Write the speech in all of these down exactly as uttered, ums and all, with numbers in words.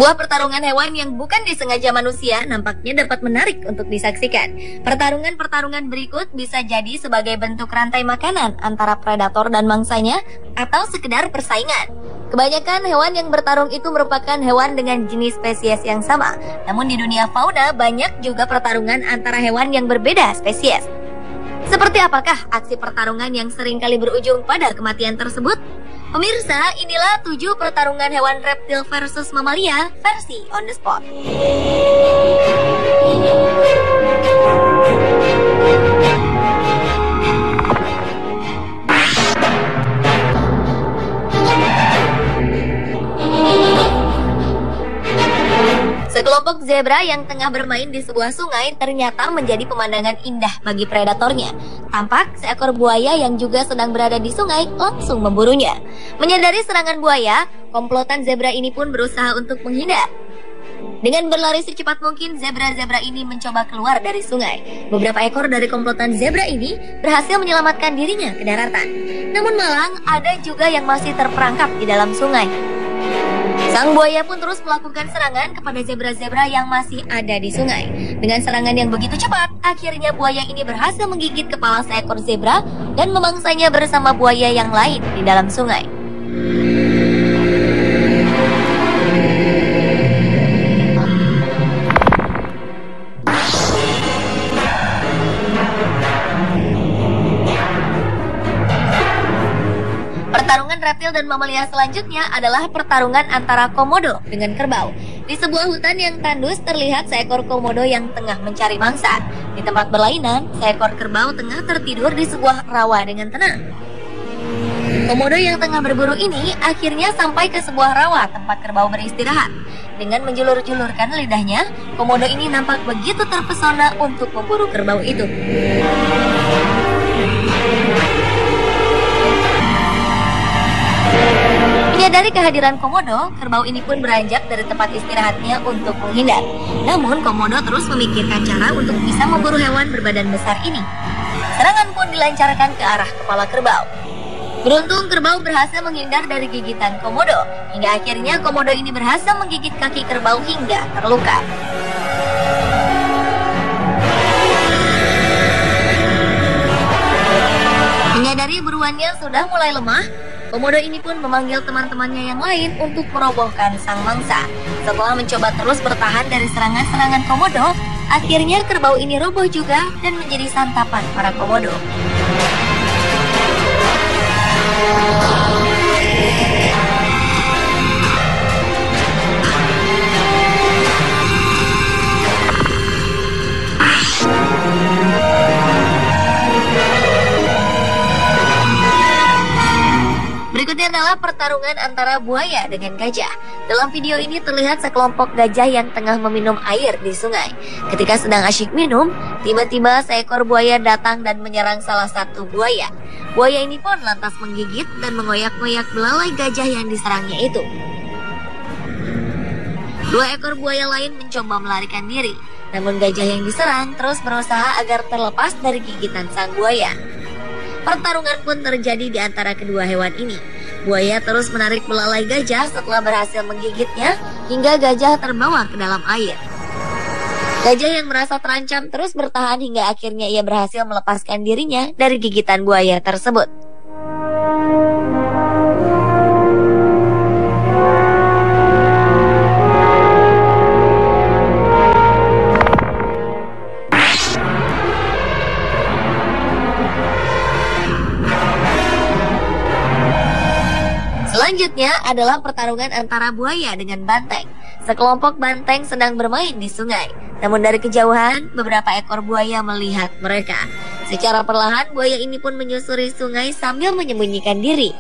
Sebuah pertarungan hewan yang bukan disengaja manusia nampaknya dapat menarik untuk disaksikan. Pertarungan-pertarungan berikut bisa jadi sebagai bentuk rantai makanan antara predator dan mangsanya atau sekedar persaingan. Kebanyakan hewan yang bertarung itu merupakan hewan dengan jenis spesies yang sama. Namun di dunia fauna banyak juga pertarungan antara hewan yang berbeda spesies. Seperti apakah aksi pertarungan yang seringkali berujung pada kematian tersebut? Pemirsa, inilah tujuh pertarungan hewan reptil versus mamalia versi On The Spot. Sekelompok zebra yang tengah bermain di sebuah sungai ternyata menjadi pemandangan indah bagi predatornya. Tampak seekor buaya yang juga sedang berada di sungai langsung memburunya. Menyadari serangan buaya, komplotan zebra ini pun berusaha untuk menghindar. Dengan berlari secepat mungkin, zebra-zebra ini mencoba keluar dari sungai. Beberapa ekor dari komplotan zebra ini berhasil menyelamatkan dirinya ke daratan. Namun malang, ada juga yang masih terperangkap di dalam sungai. Sang buaya pun terus melakukan serangan kepada zebra-zebra yang masih ada di sungai. Dengan serangan yang begitu cepat, akhirnya buaya ini berhasil menggigit kepala seekor zebra dan memangsanya bersama buaya yang lain di dalam sungai. Pertarungan reptil dan mamalia selanjutnya adalah pertarungan antara komodo dengan kerbau. Di sebuah hutan yang tandus terlihat seekor komodo yang tengah mencari mangsa. Di tempat berlainan, seekor kerbau tengah tertidur di sebuah rawa dengan tenang. Komodo yang tengah berburu ini akhirnya sampai ke sebuah rawa tempat kerbau beristirahat. Dengan menjulur-julurkan lidahnya, komodo ini nampak begitu terpesona untuk memburu kerbau itu. Menyadari kehadiran komodo, kerbau ini pun beranjak dari tempat istirahatnya untuk menghindar. Namun komodo terus memikirkan cara untuk bisa memburu hewan berbadan besar ini. Serangan pun dilancarkan ke arah kepala kerbau. Beruntung kerbau berhasil menghindar dari gigitan komodo, hingga akhirnya komodo ini berhasil menggigit kaki kerbau hingga terluka. Menyadari buruannya sudah mulai lemah, komodo ini pun memanggil teman-temannya yang lain untuk merobohkan sang mangsa. Setelah mencoba terus bertahan dari serangan-serangan komodo, akhirnya kerbau ini roboh juga dan menjadi santapan para komodo. Berikutnya adalah pertarungan antara buaya dengan gajah. Dalam video ini terlihat sekelompok gajah yang tengah meminum air di sungai. Ketika sedang asyik minum, tiba-tiba seekor buaya datang dan menyerang salah satu buaya. Buaya ini pun lantas menggigit dan mengoyak-ngoyak belalai gajah yang diserangnya itu. Dua ekor buaya lain mencoba melarikan diri. Namun gajah yang diserang terus berusaha agar terlepas dari gigitan sang buaya. Pertarungan pun terjadi di antara kedua hewan ini. Buaya terus menarik belalai gajah setelah berhasil menggigitnya hingga gajah terbawa ke dalam air. Gajah yang merasa terancam terus bertahan hingga akhirnya ia berhasil melepaskan dirinya dari gigitan buaya tersebut. Selanjutnya adalah pertarungan antara buaya dengan banteng. Sekelompok banteng sedang bermain di sungai. Namun dari kejauhan, beberapa ekor buaya melihat mereka. Secara perlahan, buaya ini pun menyusuri sungai sambil menyembunyikan diri.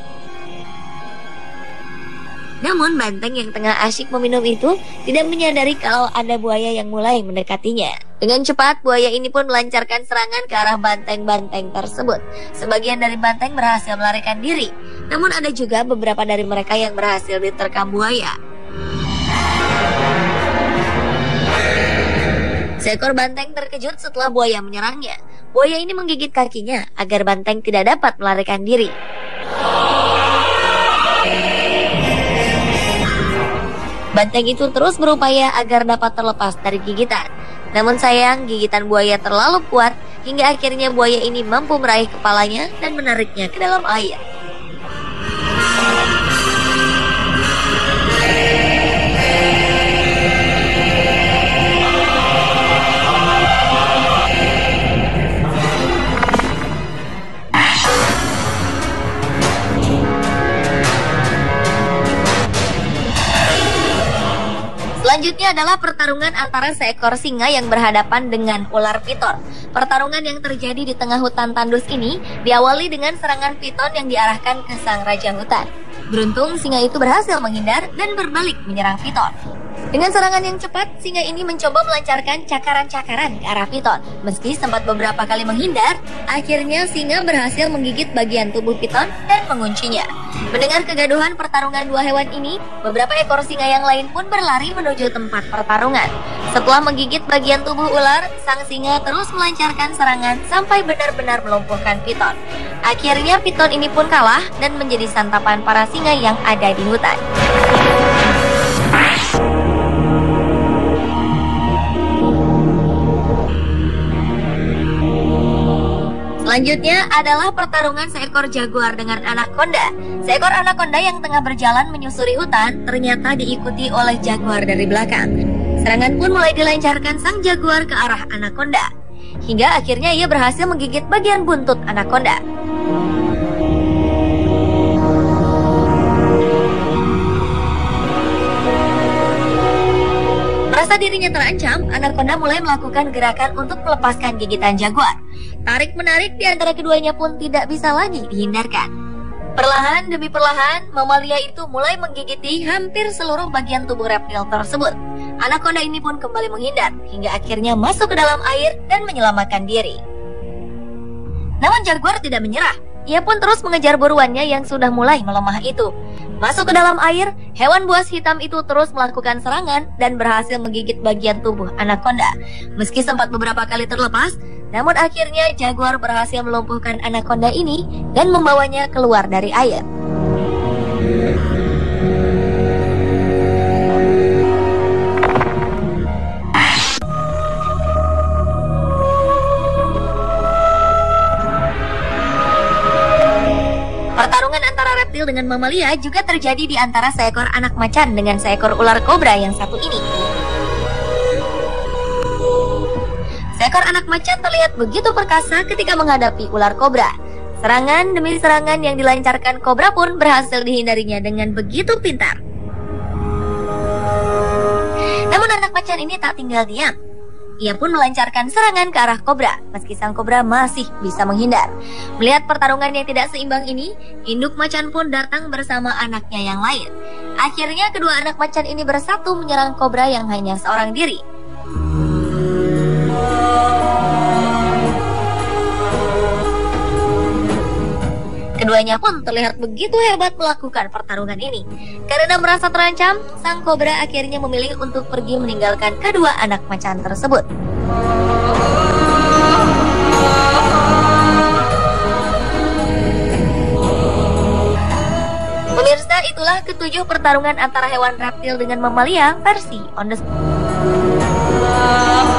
Namun banteng yang tengah asyik meminum itu tidak menyadari kalau ada buaya yang mulai mendekatinya. Dengan cepat, buaya ini pun melancarkan serangan ke arah banteng-banteng tersebut. Sebagian dari banteng berhasil melarikan diri. Namun ada juga beberapa dari mereka yang berhasil diterkam buaya. Seekor banteng terkejut setelah buaya menyerangnya. Buaya ini menggigit kakinya agar banteng tidak dapat melarikan diri. Banteng itu terus berupaya agar dapat terlepas dari gigitan. Namun sayang, gigitan buaya terlalu kuat hingga akhirnya buaya ini mampu meraih kepalanya dan menariknya ke dalam air. Selanjutnya adalah pertarungan antara seekor singa yang berhadapan dengan ular piton. Pertarungan yang terjadi di tengah hutan tandus ini diawali dengan serangan piton yang diarahkan ke sang raja hutan. Beruntung singa itu berhasil menghindar dan berbalik menyerang piton. Dengan serangan yang cepat, singa ini mencoba melancarkan cakaran-cakaran ke arah piton. Meski sempat beberapa kali menghindar, akhirnya singa berhasil menggigit bagian tubuh piton dan menguncinya. Mendengar kegaduhan pertarungan dua hewan ini, beberapa ekor singa yang lain pun berlari menuju tempat pertarungan. Setelah menggigit bagian tubuh ular, sang singa terus melancarkan serangan sampai benar-benar melumpuhkan piton. Akhirnya piton ini pun kalah dan menjadi santapan para singa yang ada di hutan. Selanjutnya adalah pertarungan seekor jaguar dengan anaconda. Seekor anaconda yang tengah berjalan menyusuri hutan ternyata diikuti oleh jaguar dari belakang. Serangan pun mulai dilancarkan sang jaguar ke arah anaconda. Hingga akhirnya ia berhasil menggigit bagian buntut anaconda. Merasa dirinya terancam, anaconda mulai melakukan gerakan untuk melepaskan gigitan jaguar. Tarik-menarik di antara keduanya pun tidak bisa lagi dihindarkan. Perlahan demi perlahan, mamalia itu mulai menggigiti hampir seluruh bagian tubuh reptil tersebut. Anaconda ini pun kembali menghindar, hingga akhirnya masuk ke dalam air dan menyelamatkan diri. Namun jaguar tidak menyerah. Ia pun terus mengejar buruannya yang sudah mulai melemah itu. Masuk ke dalam air, hewan buas hitam itu terus melakukan serangan dan berhasil menggigit bagian tubuh anaconda. Meski sempat beberapa kali terlepas, namun akhirnya jaguar berhasil melumpuhkan anaconda ini dan membawanya keluar dari air. Pertarungan antara reptil dengan mamalia juga terjadi di antara seekor anak macan dengan seekor ular kobra yang satu ini. Seekor anak macan terlihat begitu perkasa ketika menghadapi ular kobra. Serangan demi serangan yang dilancarkan kobra pun berhasil dihindarinya dengan begitu pintar. Namun anak macan ini tak tinggal diam. Ia pun melancarkan serangan ke arah kobra, meski sang kobra masih bisa menghindar. Melihat pertarungan yang tidak seimbang ini, induk macan pun datang bersama anaknya yang lain. Akhirnya kedua anak macan ini bersatu menyerang kobra yang hanya seorang diri. Keduanya pun terlihat begitu hebat melakukan pertarungan ini. Karena merasa terancam, sang kobra akhirnya memilih untuk pergi meninggalkan kedua anak macan tersebut. Pemirsa, itulah ketujuh pertarungan antara hewan reptil dengan mamalia versi On The Spot.